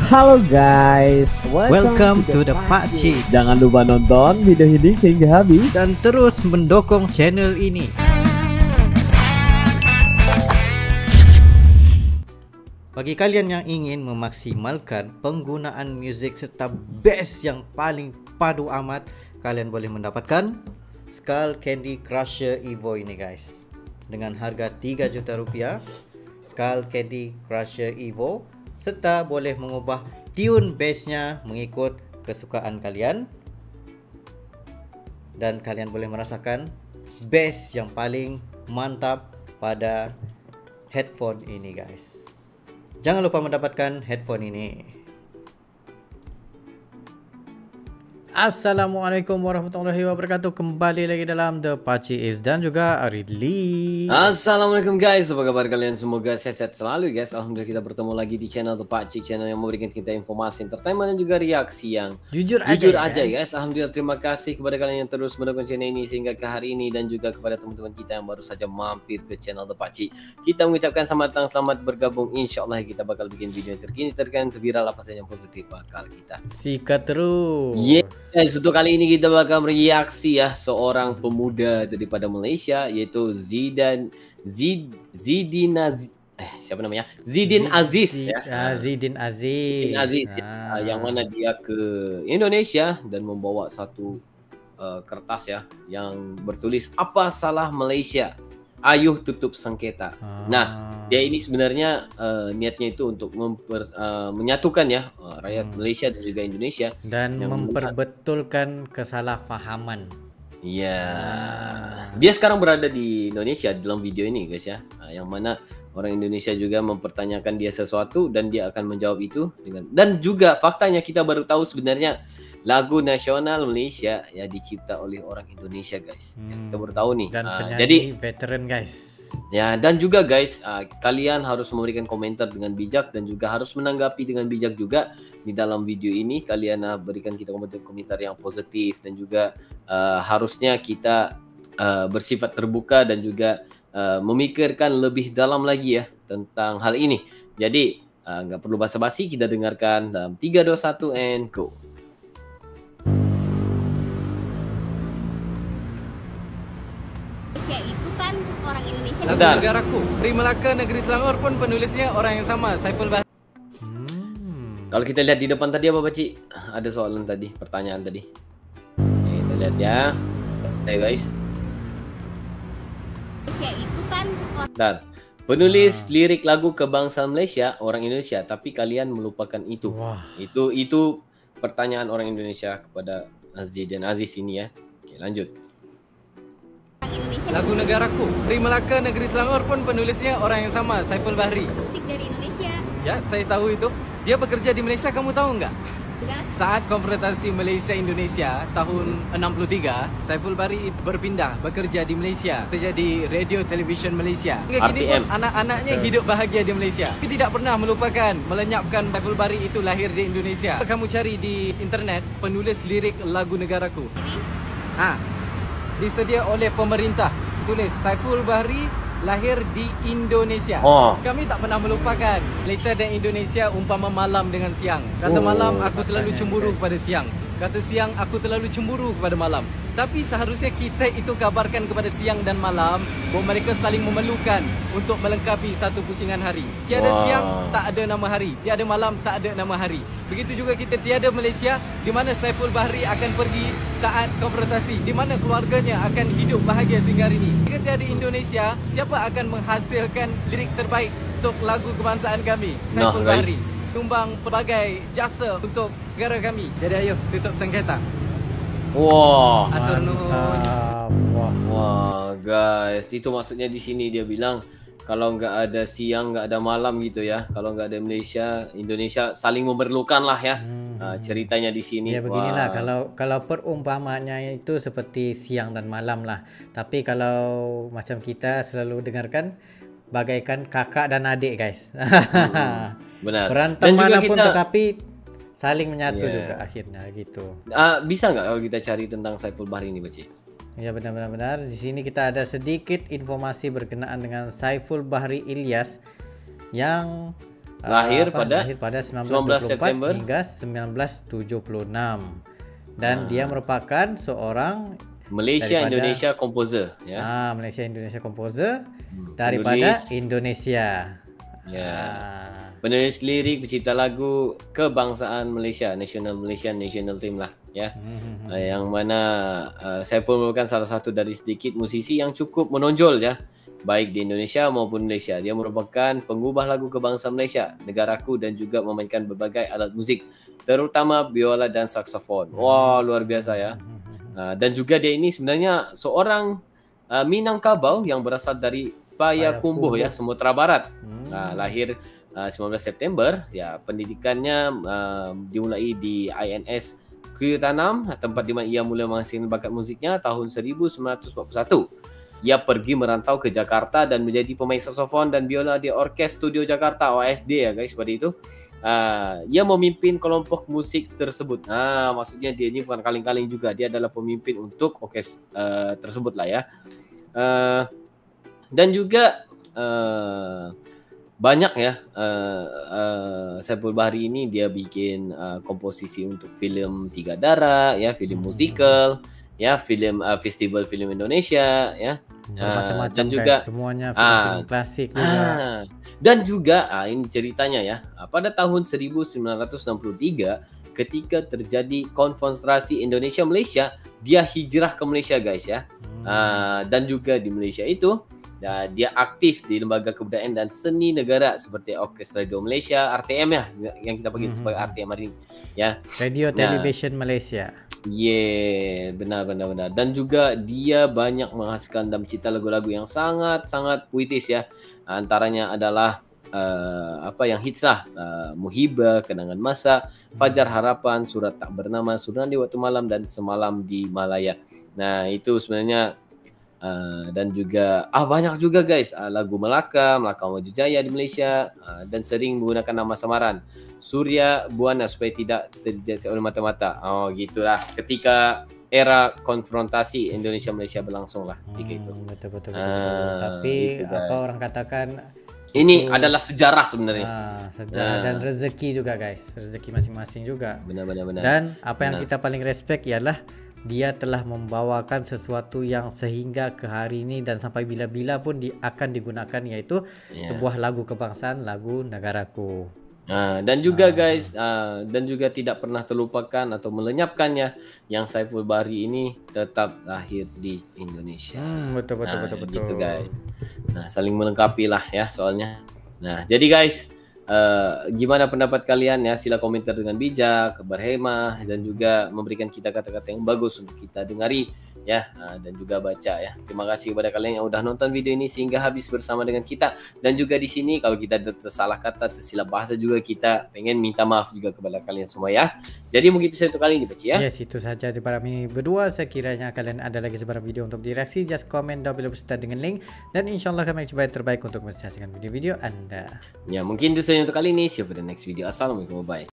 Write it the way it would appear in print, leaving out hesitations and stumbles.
Halo guys, Welcome to the Pakcik. Jangan lupa nonton video ini sehingga habis Dan terus mendukung channel ini. Bagi kalian yang ingin memaksimalkan penggunaan muzik serta bass yang paling padu amat, kalian boleh mendapatkan Skull Candy Crusher Evo ini guys. Dengan harga 3 juta rupiah, Skull Candy Crusher Evo, serta boleh mengubah tune bassnya mengikut kesukaan kalian. Dan kalian boleh merasakan bass yang paling mantap pada headphone ini guys. Jangan lupa mendapatkan headphone ini. Assalamualaikum warahmatullahi wabarakatuh. Kembali lagi dalam The Pakcik Is dan juga Ridley. Assalamualaikum guys, apa kabar kalian? Semoga sehat-sehat selalu guys. Alhamdulillah kita bertemu lagi di channel The Pakcik, channel yang memberikan kita informasi, entertainment dan juga reaksi yang jujur aja guys. Alhamdulillah, terima kasih kepada kalian yang terus mendukung channel ini sehingga ke hari ini, dan juga kepada teman-teman kita yang baru saja mampir ke channel The Pakcik. Kita mengucapkan selamat datang, selamat bergabung. Insyaallah kita bakal bikin video yang terkini, terkini, terviral, apa saja yang positif bakal kita sikat terus. Guys, untuk kali ini kita bakal mereaksi ya seorang pemuda daripada Malaysia, yaitu Zidin Aziz ya. Zidin Aziz Yang mana dia ke Indonesia dan membawa satu kertas ya yang bertulis "Apa salah Malaysia? Ayuh tutup sengketa". Nah, dia ini sebenarnya niatnya itu untuk menyatukan ya rakyat Malaysia dan juga Indonesia dan memperbetulkan kesalahpahaman. Iya. Dia sekarang berada di Indonesia dalam video ini guys ya. Yang mana orang Indonesia juga mempertanyakan dia sesuatu dan dia akan menjawab itu dengan, dan juga faktanya kita baru tahu sebenarnya lagu nasional Malaysia ya dicipta oleh orang Indonesia guys. Kita baru tahu nih. Dan penyanyi jadi veteran guys. Ya, dan juga guys, kalian harus memberikan komentar dengan bijak dan juga harus menanggapi dengan bijak juga di dalam video ini. Kalian berikan kita komentar yang positif dan juga harusnya kita bersifat terbuka dan juga memikirkan lebih dalam lagi ya tentang hal ini. Jadi nggak perlu basa-basi, kita dengarkan dalam 3, 2, 1 and go. Itu kan orang Indonesia. Lagu negaraku, Pri Melaka Negeri Selangor pun penulisnya orang yang sama, Saiful Bahri. Kalau kita lihat di depan tadi apa Pakcik? Ada soalan tadi, pertanyaan tadi. Oke, kita lihat ya. Oke guys. Itu kan Dan penulis lirik lagu kebangsaan Malaysia orang Indonesia, tapi kalian melupakan itu. Itu pertanyaan orang Indonesia kepada Zidin Aziz ini ya. Oke, lanjut. Lagu negaraku, Pri Melaka Negeri Selangor pun penulisnya orang yang sama, Saiful Bahri. musik dari Indonesia. Ya, saya tahu itu. Dia bekerja di Malaysia, kamu tahu nggak? Enggak. Saat konfrontasi Malaysia-Indonesia tahun 63, Saiful Bahri berpindah bekerja di Malaysia, kerja di radio television Malaysia. Hingga kini pun anak-anaknya hidup bahagia di Malaysia. Tapi tidak pernah melupakan, melenyapkan Saiful Bahri itu lahir di Indonesia. Kamu cari di internet penulis lirik lagu negaraku. Disedia oleh pemerintah. Tulis Saiful Bahri lahir di Indonesia. Kami tak pernah melupakan. Malaysia dan Indonesia umpama malam dengan siang. Kata malam, aku terlalu cemburu kepada siang. Kata siang, aku terlalu cemburu kepada malam. Tapi seharusnya kita itu kabarkan kepada siang dan malam bahawa mereka saling memerlukan untuk melengkapi satu pusingan hari. Tiada siang, tak ada nama hari. Tiada malam, tak ada nama hari. Begitu juga kita tiada Malaysia, di mana Saiful Bahri akan pergi saat konfrontasi, di mana keluarganya akan hidup bahagia sehingga hari ini. Jika tiada Indonesia, siapa akan menghasilkan lirik terbaik untuk lagu kebangsaan kami? Saiful Bahri tumbang pelbagai jasa untuk negara kami. Jadi ayo tutup sengketa. Atur nuhun. Wah guys, itu maksudnya di sini dia bilang kalau nggak ada siang, nggak ada malam gitu ya. Kalau nggak ada Malaysia, Indonesia saling memerlukan lah ya. Ceritanya di sini. Ya beginilah, kalau perumpamaannya itu seperti siang dan malam lah. Tapi kalau macam kita selalu dengarkan bagaikan kakak dan adik guys. Benar. Berantem manapun tetapi saling menyatu juga akhirnya gitu. Bisa nggak kalau kita cari tentang Saiful Bahri ini Pakcik? Ya benar-benar. Di sini kita ada sedikit informasi berkenaan dengan Saiful Bahri Ilyas yang lahir pada 1924 September hingga 1976, dan dia merupakan seorang Indonesia composer ya. Indonesia composer daripada Indonesia. Ya. Penulis lirik, pencipta lagu kebangsaan Malaysia, national team lah ya. Yang mana saya pun merupakan salah satu dari sedikit musisi yang cukup menonjol ya, baik di Indonesia maupun Malaysia. Dia merupakan pengubah lagu kebangsaan Malaysia, negaraku, dan juga memainkan berbagai alat musik, terutama biola dan saksofon. Wah, luar biasa ya. Dan juga dia ini sebenarnya seorang Minangkabau yang berasal dari Payakumbuh ya, Sumatera Barat. Lahir 19 September ya. Pendidikannya dimulai di INS Kuyutanam, tempat di mana ia mulai menghasilkan bakat musiknya tahun 1941. Ia pergi merantau ke Jakarta dan menjadi pemain saksofon dan biola di Orkes Studio Jakarta, OSD ya guys, seperti itu. Ia memimpin kelompok musik tersebut. Maksudnya dia ini bukan kaleng-kaleng juga, dia adalah pemimpin untuk orkes tersebut lah ya. Dan juga banyak ya, Saiful Bahri ini dia bikin komposisi untuk film Tiga Darah ya, film musikal ya, film festival film Indonesia ya, macam-macam dan juga guys, semuanya film klasik juga. Dan juga ini ceritanya ya, pada tahun 1963 ketika terjadi konfrontasi Indonesia Malaysia, dia hijrah ke Malaysia guys ya. Dan juga di Malaysia itu dia aktif di lembaga kebudayaan dan seni negara seperti Orkes Radio Malaysia, RTM ya, yang kita panggil sebagai RTM hari ini ya. Radio Television Malaysia. Benar. Dan juga dia banyak menghasilkan dan mencipta lagu-lagu yang sangat puitis ya. Antaranya adalah yang hits lah, Muhibah, Kenangan Masa, Fajar Harapan, Surat Tak Bernama, Surat di Waktu Malam, dan Semalam di Malaya. Nah, itu sebenarnya dan juga banyak juga guys, lagu Melaka Maju Jaya di Malaysia, dan sering menggunakan nama samaran Surya Buana supaya tidak terdeteksi oleh mata-mata. Gitulah ketika era konfrontasi Indonesia Malaysia berlangsung lah ketika itu. Betul. Tapi gitu, apa orang katakan, ini adalah sejarah sebenarnya. Sejarah dan rezeki juga guys, rezeki masing-masing juga. Benar. Dan apa yang kita paling respect ialah dia telah membawakan sesuatu yang sehingga ke hari ini dan sampai bila-bila pun akan digunakan, yaitu sebuah lagu kebangsaan, lagu negaraku. Dan juga guys, dan juga tidak pernah terlupakan atau melenyapkannya yang Saiful Bahri ini tetap lahir di Indonesia. Betul. Gitu guys. Nah, saling melengkapi lah ya soalnya. Nah, jadi guys, gimana pendapat kalian ya? Sila komentar dengan bijak, berhemah, dan juga memberikan kita kata-kata yang bagus untuk kita dengari ya, dan juga baca ya. Terima kasih kepada kalian yang udah nonton video ini sehingga habis bersama dengan kita. Dan juga di sini kalau kita ada tersalah kata, tersilap bahasa juga, kita pengen minta maaf juga kepada kalian semua ya. Jadi mungkin itu saja untuk kali ini Pak Ci ya. Yes, itu saja daripada kami berdua. Sekiranya kalian ada lagi sebarang video untuk direaksi, just comment down below beserta dengan link, dan insyaallah kami coba yang terbaik untuk mensajikan video-video Anda. Ya, mungkin itu saja untuk kali ini. See you for the next video. Assalamualaikum, bye.